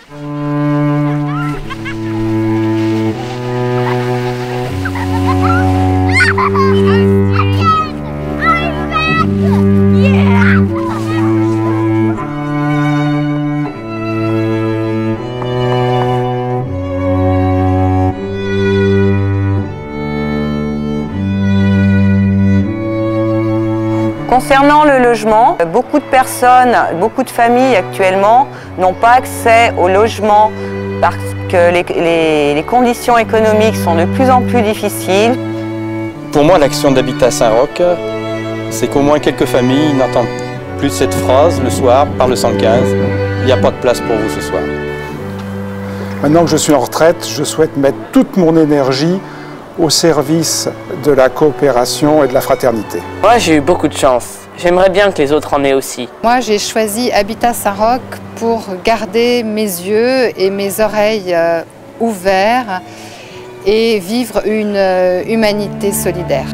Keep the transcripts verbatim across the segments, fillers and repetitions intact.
Concernant le logement, beaucoup de personnes, beaucoup de familles actuellement n'ont pas accès au logement parce que les, les, les conditions économiques sont de plus en plus difficiles. Pour moi, l'action d'Habitat Saint-Roch, c'est qu'au moins quelques familles n'entendent plus cette phrase le soir par le cent quinze. Il n'y a pas de place pour vous ce soir. Maintenant que je suis en retraite, je souhaite mettre toute mon énergie au service de la coopération et de la fraternité. Moi, j'ai eu beaucoup de chance. J'aimerais bien que les autres en aient aussi. Moi, j'ai choisi Habitat Saint-Roch pour garder mes yeux et mes oreilles euh, ouverts et vivre une euh, humanité solidaire.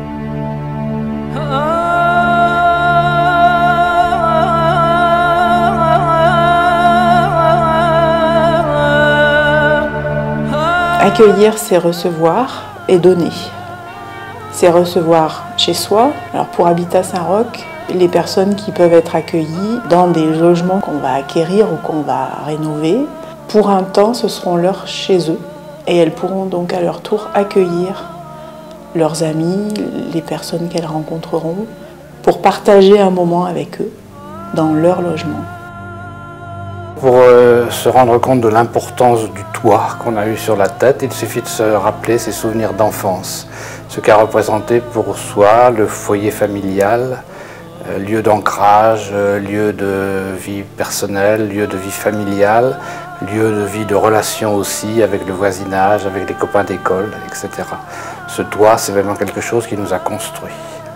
Accueillir, c'est recevoir et donner. C'est recevoir chez soi. Alors pour Habitat Saint-Roch, les personnes qui peuvent être accueillies dans des logements qu'on va acquérir ou qu'on va rénover, pour un temps, ce seront leurs chez eux. Et elles pourront donc à leur tour accueillir leurs amis, les personnes qu'elles rencontreront, pour partager un moment avec eux dans leur logement. Pour euh, se rendre compte de l'importance du toit qu'on a eu sur la tête, il suffit de se rappeler ses souvenirs d'enfance, ce qu'a représenté pour soi le foyer familial, euh, lieu d'ancrage, euh, lieu de vie personnelle, lieu de vie familiale, lieu de vie de relation aussi avec le voisinage, avec les copains d'école, et cetera. Ce toit, c'est vraiment quelque chose qui nous a construits.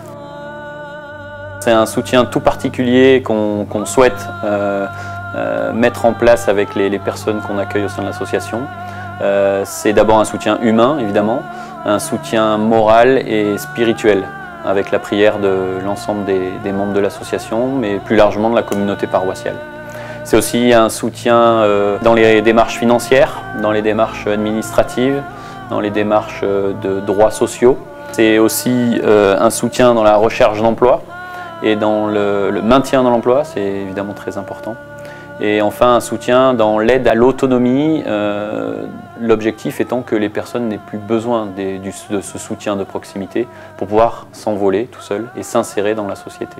C'est un soutien tout particulier qu'on qu'on souhaite euh, euh, mettre en place avec les, les personnes qu'on accueille au sein de l'association. Euh, c'est d'abord un soutien humain, évidemment, un soutien moral et spirituel, avec la prière de l'ensemble des, des membres de l'association, mais plus largement de la communauté paroissiale. C'est aussi un soutien euh, dans les démarches financières, dans les démarches administratives, dans les démarches de droits sociaux. C'est aussi euh, un soutien dans la recherche d'emploi et dans le, le maintien dans l'emploi, c'est évidemment très important. Et enfin, un soutien dans l'aide à l'autonomie, euh, l'objectif étant que les personnes n'aient plus besoin des, du, de ce soutien de proximité pour pouvoir s'envoler tout seul et s'insérer dans la société.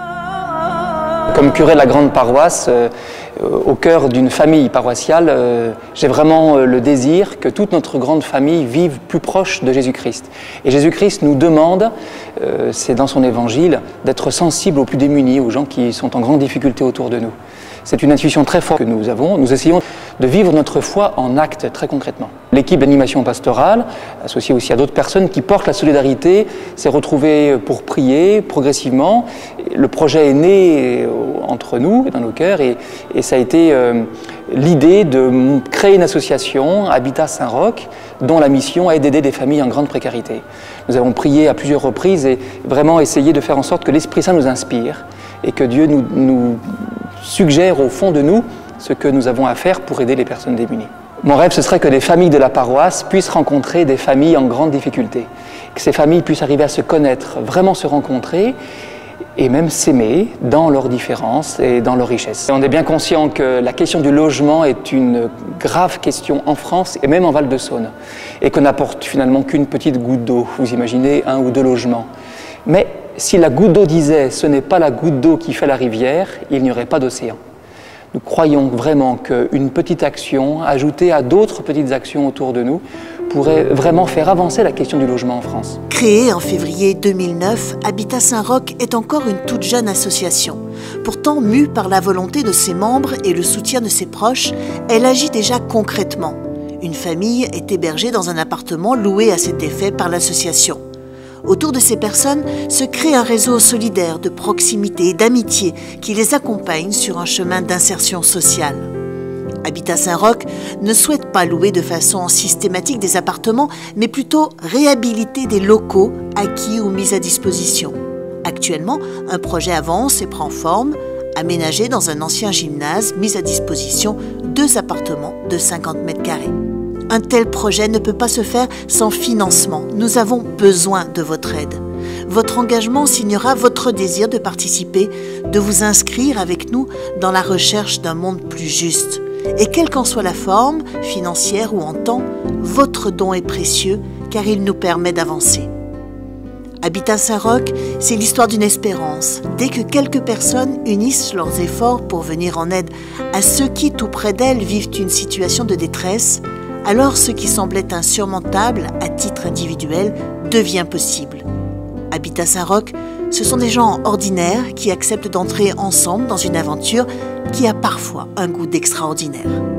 Comme curé de la grande paroisse, euh, au cœur d'une famille paroissiale, euh, j'ai vraiment euh, le désir que toute notre grande famille vive plus proche de Jésus-Christ. Et Jésus-Christ nous demande, euh, c'est dans son évangile, d'être sensible aux plus démunis, aux gens qui sont en grande difficulté autour de nous. C'est une intuition très forte que nous avons. Nous essayons de vivre notre foi en actes très concrètement. L'équipe d'animation pastorale, associée aussi à d'autres personnes qui portent la solidarité, s'est retrouvée pour prier progressivement. Le projet est né entre nous, dans nos cœurs, et, et ça a été euh, l'idée de créer une association, Habitat Saint-Roch, dont la mission est d'aider des familles en grande précarité. Nous avons prié à plusieurs reprises et vraiment essayé de faire en sorte que l'Esprit Saint nous inspire et que Dieu nous, nous suggère au fond de nous ce que nous avons à faire pour aider les personnes démunies. Mon rêve, ce serait que les familles de la paroisse puissent rencontrer des familles en grande difficulté, que ces familles puissent arriver à se connaître, vraiment se rencontrer et même s'aimer dans leurs différences et dans leurs richesses. On est bien conscient que la question du logement est une grave question en France et même en Val-de-Saône, et qu'on n'apporte finalement qu'une petite goutte d'eau. Vous imaginez un ou deux logements. Mais si la goutte d'eau disait « ce n'est pas la goutte d'eau qui fait la rivière », il n'y aurait pas d'océan. Nous croyons vraiment qu'une petite action, ajoutée à d'autres petites actions autour de nous, pourrait vraiment faire avancer la question du logement en France. Créée en février deux mille neuf, Habitat Saint-Roch est encore une toute jeune association. Pourtant, mue par la volonté de ses membres et le soutien de ses proches, elle agit déjà concrètement. Une famille est hébergée dans un appartement loué à cet effet par l'association. Autour de ces personnes se crée un réseau solidaire de proximité et d'amitié qui les accompagne sur un chemin d'insertion sociale. Habitat Saint-Roch ne souhaite pas louer de façon systématique des appartements, mais plutôt réhabiliter des locaux acquis ou mis à disposition. Actuellement, un projet avance et prend forme, aménagé dans un ancien gymnase mis à disposition deux appartements de cinquante mètres carrés. Un tel projet ne peut pas se faire sans financement. Nous avons besoin de votre aide. Votre engagement signera votre désir de participer, de vous inscrire avec nous dans la recherche d'un monde plus juste. Et quelle qu'en soit la forme, financière ou en temps, votre don est précieux car il nous permet d'avancer. Habitat Saint-Roch, c'est l'histoire d'une espérance. Dès que quelques personnes unissent leurs efforts pour venir en aide à ceux qui, tout près d'elles, vivent une situation de détresse, alors ce qui semblait insurmontable à titre individuel devient possible. Habitat Saint-Roch, ce sont des gens ordinaires qui acceptent d'entrer ensemble dans une aventure qui a parfois un goût d'extraordinaire.